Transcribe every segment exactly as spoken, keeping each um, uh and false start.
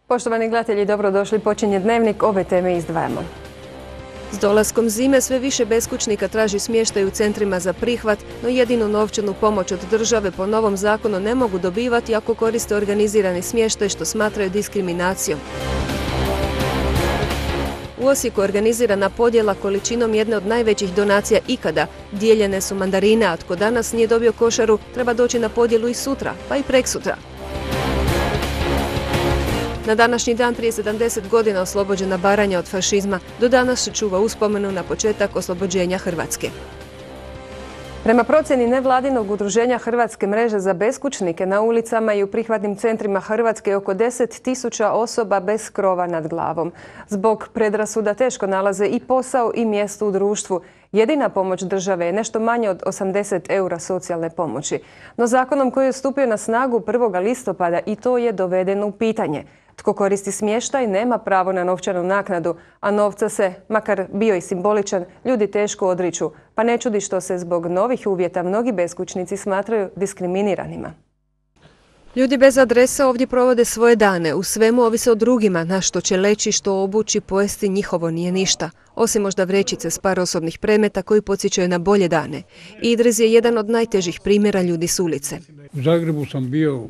Poštovani gledatelji, dobrodošli. Počinje Dnevnik, ove teme izdvajamo. S dolaskom zime sve više beskućnika traži smještaj u centrima za prihvat, no jedinu novčanu pomoć od države po novom zakonu ne mogu dobivati ako koriste organizirani smještaj, što smatraju diskriminacijom. U Osijeku organizirana podjela količinom jedne od najvećih donacija ikada. Dijeljene su mandarine, a tko danas nije dobio košaru, treba doći na podjelu i sutra, pa i preksutra. Na današnji dan prije sedamdeset godina oslobođena Baranja od fašizma, do danas se čuva uspomenu na početak oslobođenja Hrvatske. Prema procjeni nevladinog udruženja Hrvatske mreže za beskućnike, na ulicama i u prihvatnim centrima Hrvatske je oko deset tisuća osoba bez krova nad glavom. Zbog predrasuda teško nalaze i posao i mjesto u društvu. Jedina pomoć države je nešto manje od osamdeset eura socijalne pomoći. No zakonom koji je stupio na snagu prvog listopada i to je dovedeno u pitanje. Tko koristi smještaj nema pravo na novčanu naknadu, a novca se, makar bio i simboličan, ljudi teško odriču. Pa ne čudi što se zbog novih uvjeta mnogi beskućnici smatraju diskriminiranima. Ljudi bez adresa ovdje provode svoje dane. U svemu ovise o drugima, na što će leći, što obući, pojesti, njihovo nije ništa. Osim možda vrećice s par osobnih predmeta koji podsjećaju na bolje dane. Idriz je jedan od najtežih primjera ljudi s ulice. U Zagrebu sam bio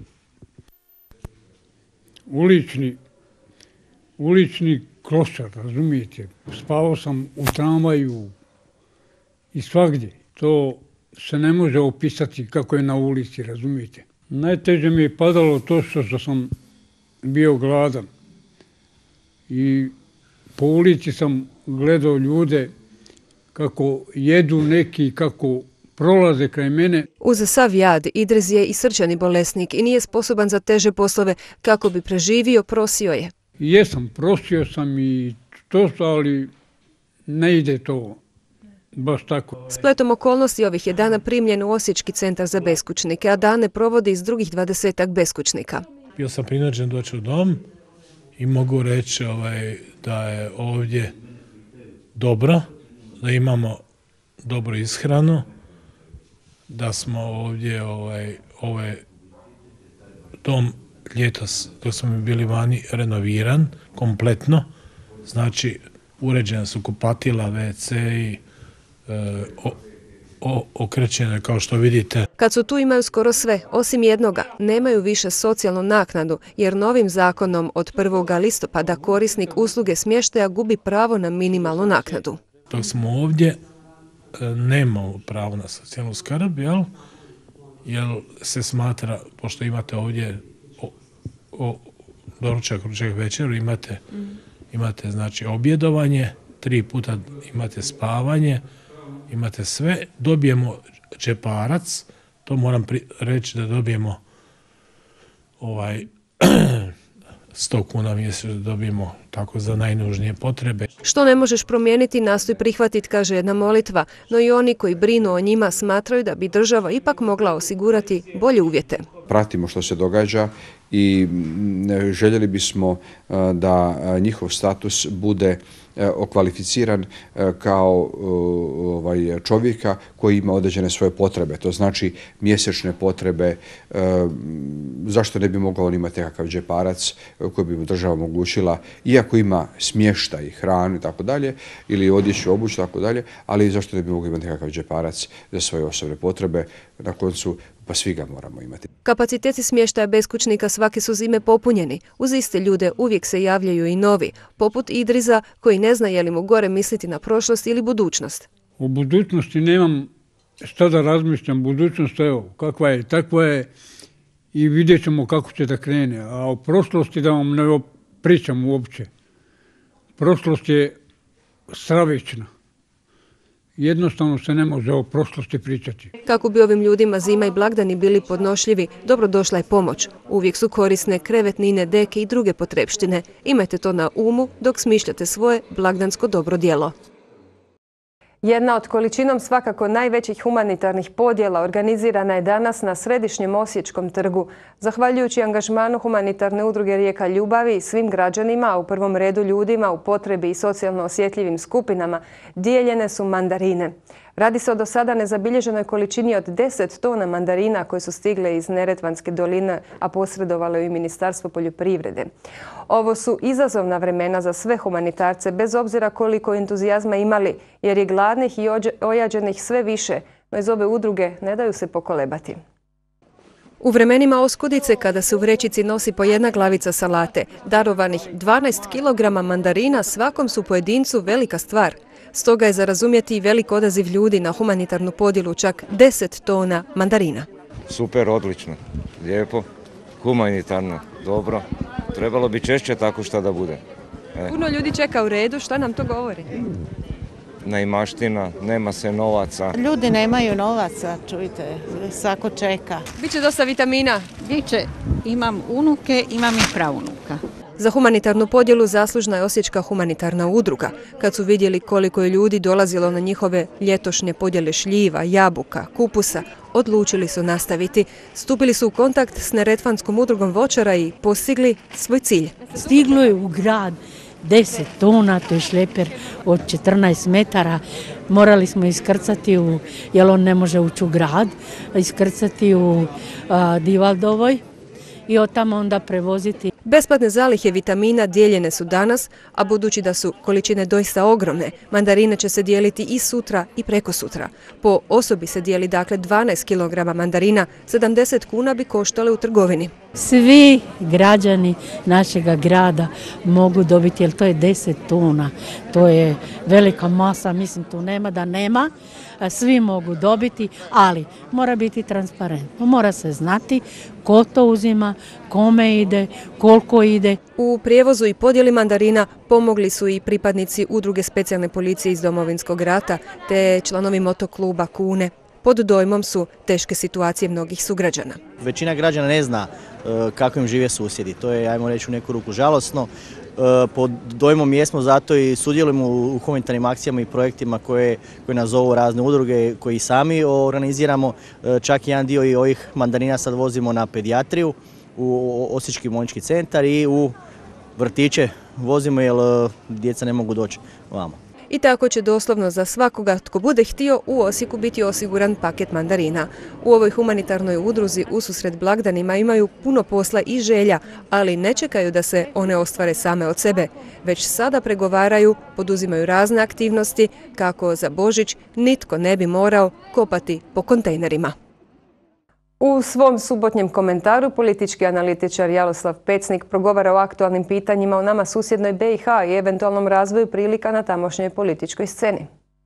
ulični, ulični klošar, razumijete. Spavao sam u tramvaju i svagdje. To se ne može opisati kako je na ulici, razumijete. Najteže mi je padalo to što sam bio gladan. I po ulici sam gledao ljude kako jedu neki, kako prolaze kraj mene. Uz sav jad, Idriz je i srčani bolesnik i nije sposoban za teže poslove. Kako bi preživio, prosio je. Jesam, prosio sam i to, ali ne ide to baš tako. Spletom okolnosti ovih je dana primljen u Osječki centar za beskućnike, a dane provodi iz drugih dvadesetak beskućnika. Bio sam prinuđen doći u dom i mogu reći ovaj, da je ovdje dobro, da imamo dobru ishranu, da smo ovdje, ovaj, ovaj dom ljetos, dok smo bili vani, renoviran kompletno. Znači, uređena su kupatila, ve ce i e, o, o, okrećene, kao što vidite. Kad su tu imaju skoro sve, osim jednoga, nemaju više socijalnu naknadu, jer novim zakonom od prvog listopada korisnik usluge smještaja gubi pravo na minimalnu naknadu. Dok smo ovdje, nemamo pravo na socijalnu skrb, jel? Jer se smatra, pošto imate ovdje o, o, doručak, ručak, večeru, imate, mm. imate znači objedovanje, tri puta imate spavanje, imate sve, dobijemo džeparac, to moram pri, reći da dobijemo ovaj sto kuna mjesečno dobijemo tako za najnužnije potrebe. Što ne možeš promijeniti, nastoj prihvatiti, kaže jedna molitva, no i oni koji brinu o njima smatraju da bi država ipak mogla osigurati bolje uvjete. Pratimo što se događa i željeli bismo da njihov status bude okvalificiran kao ovaj, čovjeka koji ima određene svoje potrebe. To znači mjesečne potrebe, zašto ne bi mogao on imati nekakav džeparac koji bi mu država omogućila, iako ima smještaj, hranu i tako dalje, ili odjeću, obuću i tako dalje, ali zašto ne bi mogao imati nekakav džeparac za svoje osobne potrebe. Na koncu pa svi ga moramo imati. Kapaciteti smještaja beskućnika svake su zime popunjeni. Uz iste ljude uvijek se javljaju i novi, poput Idriza koji ne zna je li mu gore misliti na prošlost ili budućnost. U budućnosti nemam šta da razmišljam. Budućnost, evo, kakva je, takva je i vidjet ćemo kako će da krene. A o prošlosti da vam ne pričam uopće. Prošlost je stravična. Jednostavno se ne može o prošlosti pričati. Kako bi ovim ljudima zima i blagdani bili podnošljivi, dobrodošla je pomoć. Uvijek su korisne krevetnine, deke i druge potrepštine. Imajte to na umu dok smišljate svoje blagdansko dobro djelo. Jedna od količinom svakako najvećih humanitarnih podjela organizirana je danas na središnjem Osječkom trgu. Zahvaljujući angažmanu humanitarne udruge Rijeka ljubavi i svim građanima, a u prvom redu ljudima u potrebi i socijalno osjetljivim skupinama, dijeljene su mandarine. Radi se o do sada nezabilježenoj količini od deset tona mandarina koje su stigle iz Neretvanske doline, a posredovale i Ministarstvo poljoprivrede. Ovo su izazovna vremena za sve humanitarce, bez obzira koliko entuzijazma imali, jer je gladnih i ojađenih sve više, no iz ove udruge ne daju se pokolebati. U vremenima oskudice, kada se u vrećici nosi po jedna glavica salate, darovanih dvanaest kilograma mandarina svakom su pojedincu velika stvar. Stoga je za razumjeti i velik odaziv ljudi na humanitarnu podjelu čak deset tona mandarina. Super, odlično, lijepo, humanitarno, dobro. Trebalo bi češće tako šta da bude. E. Puno ljudi čeka u redu, šta nam to govori? Neimaština, nema se novaca. Ljudi nemaju novaca, čujte, svako čeka. Biće dosta vitamina? Biće, imam unuke, imam i pravunuka. Za humanitarnu podjelu zaslužna je Osječka humanitarna udruga. Kad su vidjeli koliko je ljudi dolazilo na njihove ljetošnje podjele šljiva, jabuka, kupusa, odlučili su nastaviti. Stupili su u kontakt s Neretvanskom udrugom voćara i postigli svoj cilj. Stiglo je u grad deset tona, to je šleper od četrnaest metara. Morali smo iskrcati, u, jer on ne može ući u grad, iskrcati u a, Divaldovoj i od tamo onda prevoziti. Besplatne zalihe vitamina dijeljene su danas, a budući da su količine doista ogromne, mandarine će se dijeliti i sutra i preko sutra. Po osobi se dijeli dakle dvanaest kilograma mandarina, sedamdeset kuna bi koštale u trgovini. Svi građani našega grada mogu dobiti, jer to je deset tona. To je velika masa, mislim tu nema da nema. Svi mogu dobiti, ali mora biti transparentno. Mora se znati ko to uzima, kome ide, koliko ide. U prijevozu i podjeli mandarina pomogli su i pripadnici udruge specijalne policije iz Domovinskog rata te članovi motokluba Kune. Pod dojmom su teške situacije mnogih sugrađana. Većina građana ne zna kako im žive susjedi. To je, ajmo reći, u neku ruku žalosno. Pod dojmom jesmo, zato i sudjelujemo u humanitarnim akcijama i projektima koje, koje nas zovu razne udruge, koji sami organiziramo. Čak jedan dio i ovih mandarina sad vozimo na pedijatriju, u Osječki bolnički centar i u vrtiće vozimo jer djeca ne mogu doći vamo. I tako će doslovno za svakoga tko bude htio u Osijeku biti osiguran paket mandarina. U ovoj humanitarnoj udruzi ususret blagdanima imaju puno posla i želja, ali ne čekaju da se one ostvare same od sebe. Već sada pregovaraju, poduzimaju razne aktivnosti kako za Božić nitko ne bi morao kopati po kontejnerima. U svom subotnjem komentaru politički analitičar Jaloslav Pecnik progovara o aktualnim pitanjima o nama susjednoj B i H i eventualnom razvoju prilika na tamošnjoj političkoj sceni.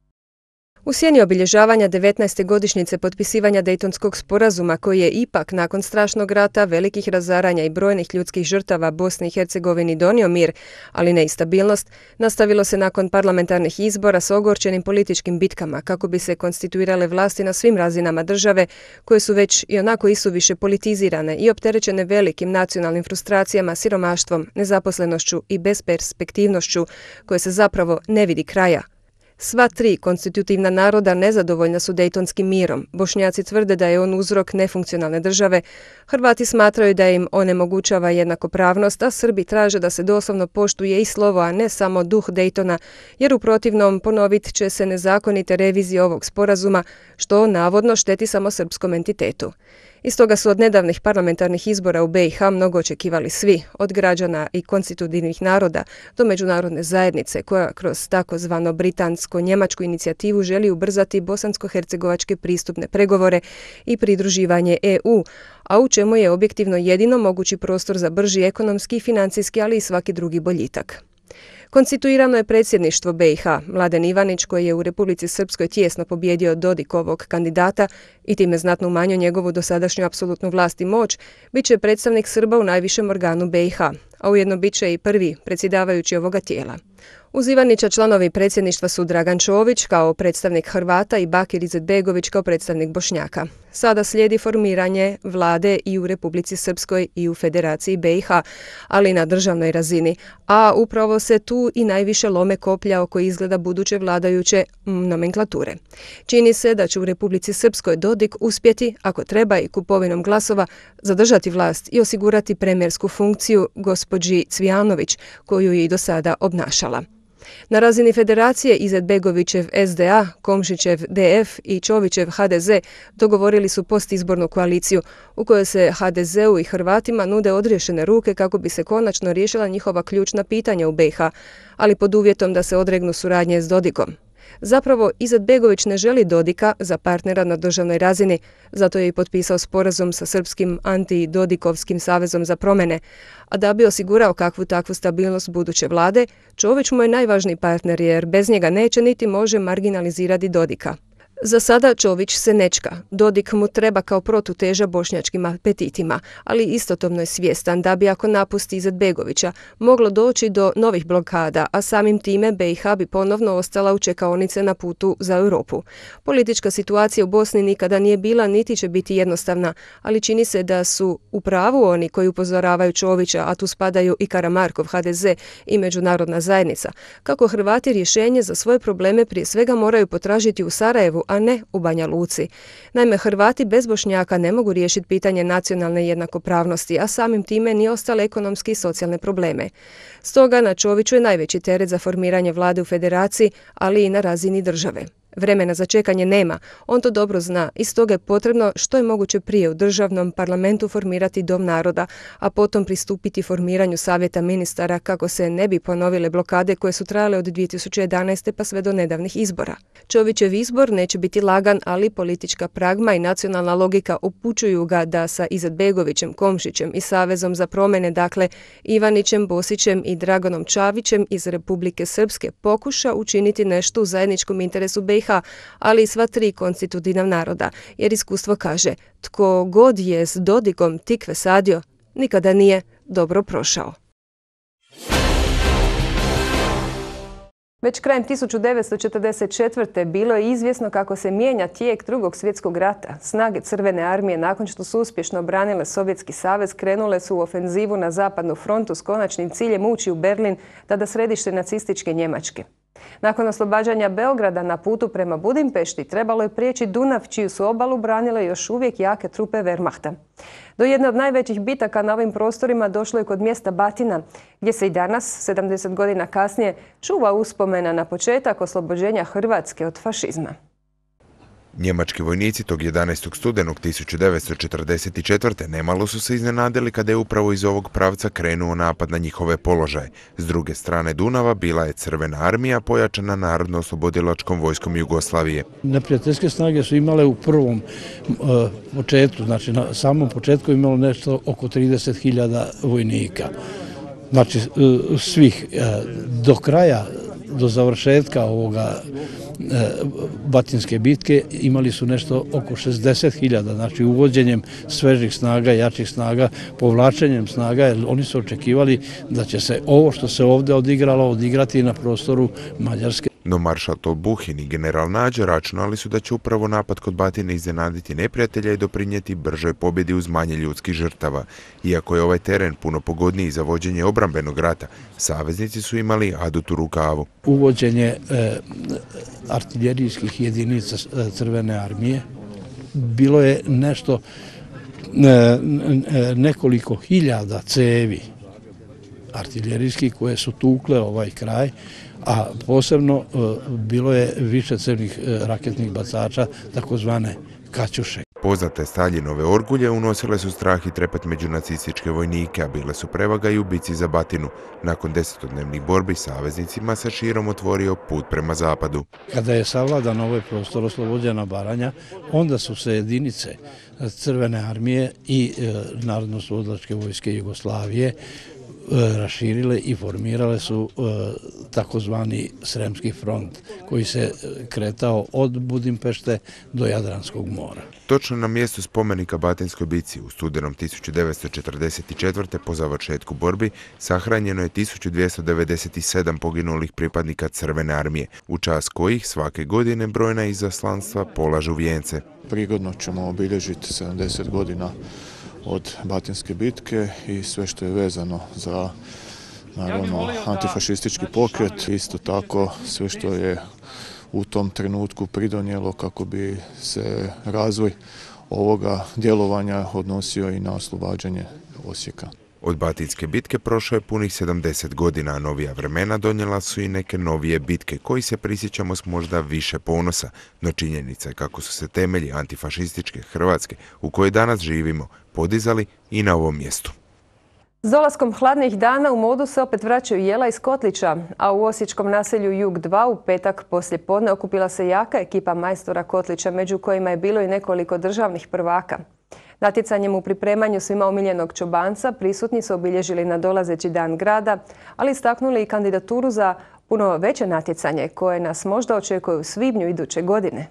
U sjeni obilježavanja devetnaeste godišnjice potpisivanja Dejtonskog sporazuma, koji je ipak nakon strašnog rata, velikih razaranja i brojnih ljudskih žrtava Bosni i Hercegovini donio mir, ali ne i stabilnost, nastavilo se nakon parlamentarnih izbora s ogorčenim političkim bitkama kako bi se konstituirale vlasti na svim razinama države, koje su već i onako isuviše politizirane i opterećene velikim nacionalnim frustracijama, siromaštvom, nezaposlenošću i besperspektivnošću, koje se zapravo ne vidi kraja. Sva tri konstitutivna naroda nezadovoljna su Dejtonskim mirom. Bošnjaci tvrde da je on uzrok nefunkcionalne države, Hrvati smatraju da im onemogućava jednakopravnost, a Srbi traže da se doslovno poštuje i slovo, a ne samo duh Dejtona, jer u protivnom ponovit će se nezakonite revizije ovog sporazuma, što navodno šteti samo srpskom entitetu. Iz toga su od nedavnih parlamentarnih izbora u B i H mnogo očekivali svi, od građana i konstitutivnih naroda do međunarodne zajednice, koja kroz takozvano britansko-njemačku inicijativu želi ubrzati bosansko-hercegovačke pristupne pregovore i pridruživanje E U, a u čemu je objektivno jedino mogući prostor za brži ekonomski, financijski, ali i svaki drugi boljitak. Konstituirano je predsjedništvo B i H. Mladen Ivanić, koji je u Republici Srpskoj tijesno pobjedio Dodikovog kandidata i time znatno umanjio njegovu dosadašnju apsolutnu vlast i moć, bit će predstavnik Srba u najvišem organu B i H, a ujedno bit će i prvi predsjedavajući ovoga tijela. Uz Ivanića članovi predsjedništva su Dragan Čović kao predstavnik Hrvata i Bakir Izetbegović kao predstavnik Bošnjaka. Sada slijedi formiranje vlade i u Republici Srpskoj i u Federaciji B i H, ali na državnoj razini, a upravo se tu i najviše lome koplja oko izgleda buduće vladajuće nomenklature. Čini se da će u Republici Srpskoj Dodik uspjeti, ako treba i kupovinom glasova, zadržati vlast i osigurati premijersku funkciju gospođi Cvijanović, koju je i do sada obnašala. Na razini federacije Izetbegovićev S D A, Komšićev D F i Čovićev H D Z dogovorili su postizbornu koaliciju u kojoj se H D Z-u i Hrvatima nude odriješene ruke kako bi se konačno riješila njihova ključna pitanja u B i H, ali pod uvjetom da se odregnu suradnje s Dodikom. Zapravo, Izetbegović ne želi Dodika za partnera na državnoj razini, zato je i potpisao sporazum sa srpskim anti-Dodikovskim savezom za promjene, a da bi osigurao kakvu takvu stabilnost buduće vlade, Čović mu je najvažniji partner jer bez njega neće niti može marginalizirati Dodika. Za sada Čović se nečka. Dodik mu treba kao protuteža bošnjačkim apetitima, ali istotobno je svjestan da bi ako napusti Izetbegovića moglo doći do novih blokada, a samim time B i H bi ponovno ostala u čekaonice na putu za Europu. Politička situacija u Bosni nikada nije bila niti će biti jednostavna, ali čini se da su u pravu oni koji upozoravaju Čovića, a tu spadaju i Karamarkov H D Z i međunarodna zajednica, kako Hrvati rješenje za svoje probleme prije svega moraju potražiti u Sarajevu, a ne u Banja Luci. Naime, Hrvati bez Bošnjaka ne mogu riješiti pitanje nacionalne jednakopravnosti, a samim time ni ostale ekonomske i socijalne probleme. Stoga na Čoviću je najveći teret za formiranje vlade u federaciji, ali i na razini države. Vremena za čekanje nema, on to dobro zna i stoga je potrebno što je moguće prije u državnom parlamentu formirati Dom naroda, a potom pristupiti formiranju savjeta ministara kako se ne bi ponovile blokade koje su trajale od dvije tisuće jedanaeste pa sve do nedavnih izbora. Čovićev izbor neće biti lagan, ali politička pragma i nacionalna logika upućuju ga da sa Izetbegovićem, Komšićem i Savezom za promjene, dakle Ivanićem, Bosićem i Dragonom Čavićem iz Republike Srpske pokuša učiniti nešto u zajedničkom interesu B i H, ali i sva tri konstitutivna naroda, jer iskustvo kaže, tko god je s Dodikom tikve sadio, nikada nije dobro prošao. Već krajem tisuću devetsto četrdeset četvrte bilo je izvjesno kako se mijenja tijek Drugog svjetskog rata. Snage Crvene armije, nakon što su uspješno obranile Sovjetski savez, krenule su u ofenzivu na zapadnu frontu s konačnim ciljem ući u Berlin, tada središte nacističke Njemačke. Nakon oslobađanja Beograda na putu prema Budimpešti trebalo je prijeći Dunav, čiju su obalu branile još uvijek jake trupe Wehrmachta. Do jedne od najvećih bitaka na ovim prostorima došlo je kod mjesta Batina, gdje se i danas, sedamdeset godina kasnije, čuva uspomena na početak oslobođenja Hrvatske od fašizma. Njemački vojnici tog jedanaestog studenog tisuću devetsto četrdeset četvrte nemalo su se iznenadili kada je upravo iz ovog pravca krenuo napad na njihove položaje. S druge strane Dunava bila je Crvena armija pojačana Narodno-oslobodilačkom vojskom Jugoslavije. Neprijateljske snage su imale u prvom uh, početku, znači na samom početku imalo nešto oko trideset hiljada vojnika. Znači uh, svih uh, do kraja, do završetka ovoga Batinske bitke imali su nešto oko šezdeset hiljada, znači uvođenjem svežih snaga, jačih snaga, povlačenjem snaga, jer oni su očekivali da će se ovo što se ovdje odigralo odigrati na prostoru Mađarske. No maršal Tolbuhin i general Nađe računali su da će upravo napad kod Batine iznenaditi neprijatelja i doprinijeti bržoj pobjedi uz manje ljudskih žrtava. Iako je ovaj teren puno pogodniji za vođenje obrambenog rata, saveznici su imali adut u rukavu. Uvođenje e, artiljerijskih jedinica Crvene armije bilo je nešto, e, nekoliko hiljada cevi artiljerijskih koje su tukle ovaj kraj, a posebno bilo je više crnih raketnih bacača, takozvane kaćuše. Poznate Staljinove orgulje unosile su strah i trepet među nacističke vojnike, a bile su prevaga i u bici za Batinu. Nakon desetodnevnih borbi saveznicima se širom otvorio put prema zapadu. Kada je savladan ovaj prostor, oslobođena Baranja, onda su se jedinice Crvene armije i Narodno-oslobodilačke vojske Jugoslavije raširile i formirale su takozvani Sremski front, koji se kretao od Budimpešte do Jadranskog mora. Točno na mjestu spomenika Batinskoj bici u studenom tisuću devetsto četrdeset četvrte po završetku borbi sahranjeno je tisuću dvjesto devedeset sedam poginulih pripadnika Crvene armije, u čast kojih svake godine brojna izaslanstva polažu vijence. Prigodno ćemo obilježiti sedamdeset godina od Batinske bitke i sve što je vezano za, naravno, antifašistički pokret, isto tako sve što je u tom trenutku pridonijelo kako bi se razvoj ovoga djelovanja odnosio i na oslobađanje Osijeka. Od Batinske bitke prošlo je punih sedamdeset godina, a novija vremena donijela su i neke novije bitke koji se prisjećamo s možda više ponosa, no činjenica je kako su se temelji antifašističke Hrvatske, u kojoj danas živimo, podizali i na ovom mjestu. S dolaskom hladnih dana u modu se opet vraćaju jela iz kotlića, a u osječkom naselju Jug dva u petak poslije podne okupila se jaka ekipa majstora kotlića, među kojima je bilo i nekoliko državnih prvaka. Natjecanjem u pripremanju svima omiljenog čobanca prisutni su obilježili nadolazeći dan grada, ali istaknuli i kandidaturu za puno veće natjecanje koje nas možda očekuje u svibnju iduće godine.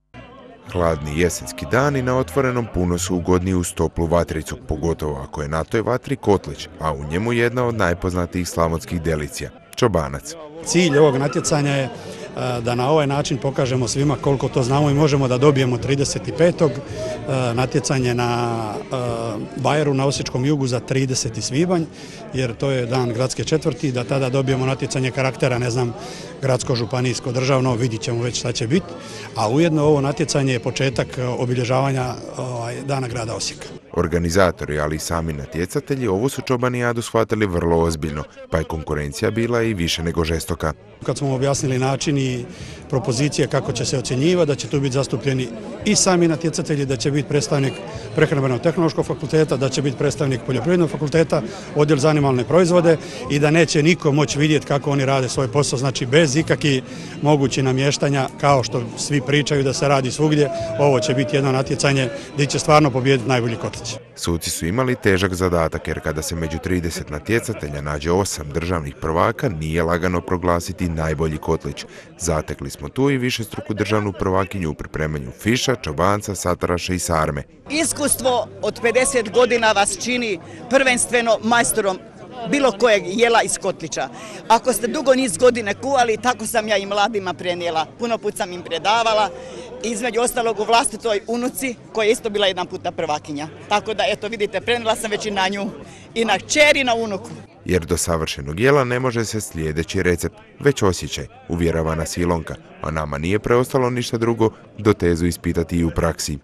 Hladni jesenski dani na otvorenom puno su ugodniji uz toplu vatricu, pogotovo ako je na toj vatri kotlić, a u njemu jedna od najpoznatijih slavonskih delicija – čobanac. Cilj ovog natjecanja je da na ovaj način pokažemo svima koliko to znamo i možemo da dobijemo trideset petog natjecanje na Bajeru na Osječkom jugu za trideseti svibanj, jer to je dan gradske četvrti, da tada dobijemo natjecanje karaktera, ne znam, gradsko, županijsko, državno, vidit ćemo već šta će biti, a ujedno ovo natjecanje je početak obilježavanja dana grada Osijeka. Organizatori, ali i sami natjecatelji, ovu su čobanijadu shvatili vrlo ozbiljno, pa je konkurencija bila i više nego žestoka. Kad smo objasnili način i propozicije kako će se ocjenjivati, da će tu biti zastupljeni i sami natjecatelji, da će biti predstavnik Prehrambeno-tehnološkog fakulteta, da će biti predstavnik Poljoprivrednog fakulteta, odjel za animalne proizvode i da neće niko moći vidjeti kako oni rade svoj posao, znači bez ikakvih mogućih namještanja, kao što svi pričaju da se radi svugdje, ovo će biti jedno natjecanje gdje će stvarno pobijediti najbolji kotlić. Suci su imali težak zadatak, jer kada se među trideset natjecatelja nađe osam državnih prvaka, nije lagano proglasiti najbolji kotlić. Zatekli smo tu i višestruku državnu prvakinju u pripremanju fiša, čobanca, sataraša i sarme. Iskustvo od pedeset godina vas čini prvenstveno majstorom bilo kojeg jela iz kotlića. Ako ste dugo niz godine kuvali, tako sam ja i mladima prenijela. Puno put sam im predavala, između ostalog u vlastitoj unuci, koja je isto bila jedan puta prvakinja. Tako da, eto vidite, prenijela sam već i na nju, i na kćer i na unuku. Jer do savršenog jela ne može se sljedeći recept, već osjećaj, uvjerava nas Ilonka, a nama nije preostalo ništa drugo do tezu ispitati i u praksi.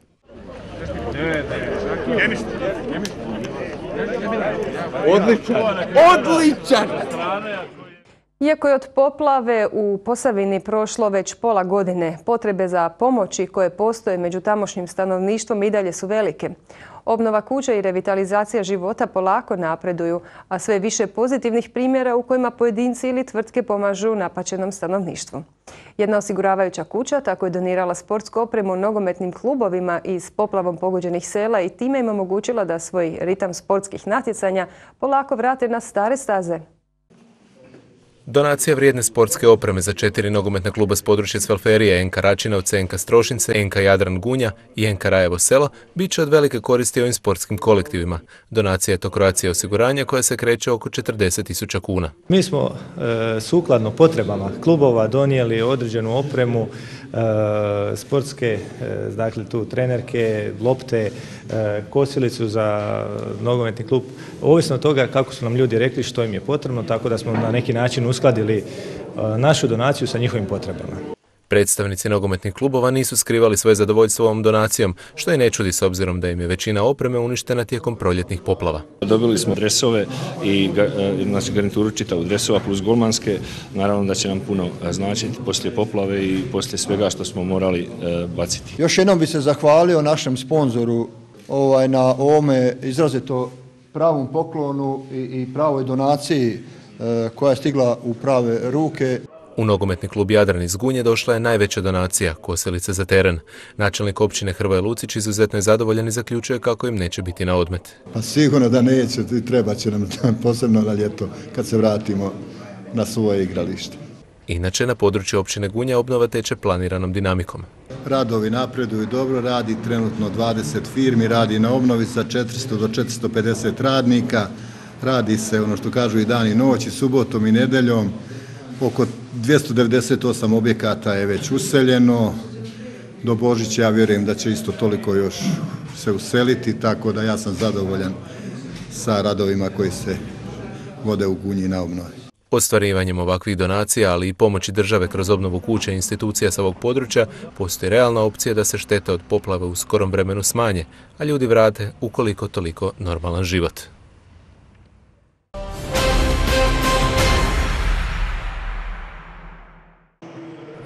Odličan! Odličan! Iako je od poplave u Posavini prošlo već pola godine, potrebe za pomoći koje postoje među tamošnjim stanovništvom i dalje su velike. Obnova kuća i revitalizacija života polako napreduju, a sve više pozitivnih primjera u kojima pojedinci ili tvrtke pomažu napaćenom stanovništvu. Jedna osiguravajuća kuća tako je donirala sportsku opremu nogometnim klubovima iz poplavom pogođenih sela i time im omogućila da svoj ritam sportskih natjecanja polako vrate na stare staze. Donacija vrijedne sportske opreme za četiri nogometna kluba s područja Cvelferije, N K Račinovce, N K Strošince, N K Jadran Gunja i N K Rajevo Selo bit će od velike koristi ovim sportskim kolektivima. Donacija je to Croatia osiguranja koja se kreće oko četrdeset tisuća kuna. Mi smo e, sukladno potrebama klubova donijeli određenu opremu, e, sportske, e, dakle tu trenerke, lopte, e, kosilicu za nogometni klub, ovisno od toga kako su nam ljudi rekli što im je potrebno, tako da smo na neki način uskladili našu donaciju sa njihovim potrebama. Predstavnici nogometnih klubova nisu skrivali svoje zadovoljstvo ovom donacijom, što i ne čudi s obzirom da im je većina opreme uništena tijekom proljetnih poplava. Dobili smo dresove i znači, garnituru čitavu dresova plus golmanske. Naravno da će nam puno značiti poslije poplave i poslije svega što smo morali e, baciti. Još jednom bi se zahvalio našem sponzoru ovaj, na ovome izrazito pravom poklonu i, i pravoj donaciji koja je stigla u prave ruke. U nogometni klub Jadran iz Gunje došla je najveća donacija, kosilice za teren. Načelnik općine Hrvoje Lucić izuzetno je zadovoljan i zaključuje kako im neće biti na odmet. Pa sigurno da neće, treba će nam posebno na ljeto kad se vratimo na svoje igralište. Inače, na području općine Gunja obnova teče planiranom dinamikom. Radovi napreduju dobro, radi trenutno dvadeset firmi, radi na obnovi sa četiristo do četiristo pedeset radnika. Radi se, ono što kažu, i dan i noć, i subotom i nedeljom. Oko dvjesto devedeset osam objekata je već useljeno. Do Božića ja vjerujem da će isto toliko još se useliti, tako da ja sam zadovoljan sa radovima koji se vode u Gunji na obnovi. Ostvarivanjem ovakvih donacija, ali i pomoći države kroz obnovu kuća i institucija sa ovog područja, postoji realna opcija da se štete od poplave u skorom vremenu smanje, a ljudi vrate ukoliko toliko normalan život.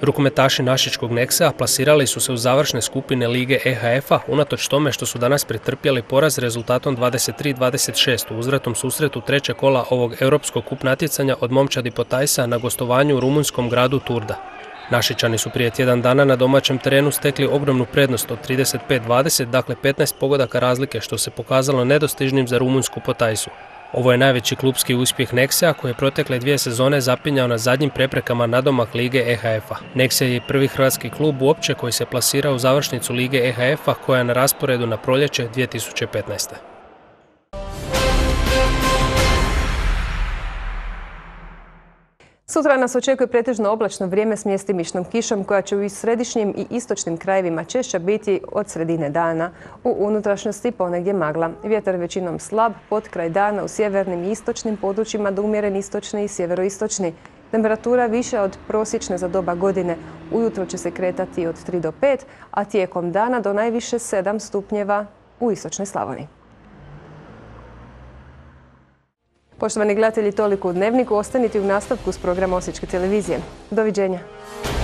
Rukometaši Našičkog Nexa plasirali su se u završne skupine Lige E H F-a unatoč tome što su danas pretrpjeli poraz rezultatom dvadeset tri dvadeset šest u uzvratnom susretu trećeg kola ovog europskog kup natjecanja od momčadi Potajsa na gostovanju u rumunjskom gradu Turda. Našičani su prije tjedan dana na domaćem terenu stekli ogromnu prednost od trideset pet dvadeset, dakle petnaest pogodaka razlike, što se pokazalo nedostižnim za rumunjsku Potajsu. Ovo je najveći klubski uspjeh Nexea koji je protekle dvije sezone zapinjao na zadnjim preprekama nadomak Lige E H F-a. Nexea je prvi hrvatski klub uopće koji se plasirao u završnicu Lige E H F-a koja je na rasporedu na proljeće dvije tisuće petnaeste. Sutra nas očekuje pretežno oblačno vrijeme s mjestimičnom kišom koja će u središnjim i istočnim krajevima češća biti od sredine dana. U unutrašnjosti ponegdje magla. Vjetar većinom slab, pod kraj dana u sjevernim i istočnim područjima do umjeren istočni i sjeveroistočni. Temperatura više od prosječne za doba godine. Ujutro će se kretati od tri do pet, a tijekom dana do najviše sedam stupnjeva u istočnoj Slavoniji. Poštovani gledatelji, toliko u Dnevniku. Ostanite u nastavku s programa Osječke televizije. Doviđenja.